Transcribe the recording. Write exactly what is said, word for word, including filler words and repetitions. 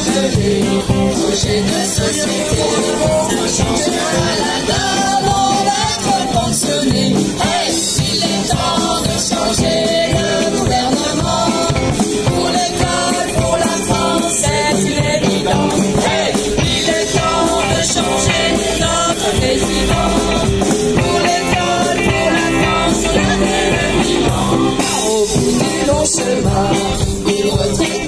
barbelés, projet de société, on changera la donne, on va être pensionné. Hey, il est temps de changer le gouvernement, pour l'école, pour la France, c'est une évidence. Hey, il est temps de changer notre président, pour l'école, pour la France, la vie, le vivant. Au bout du long chemin, une retraite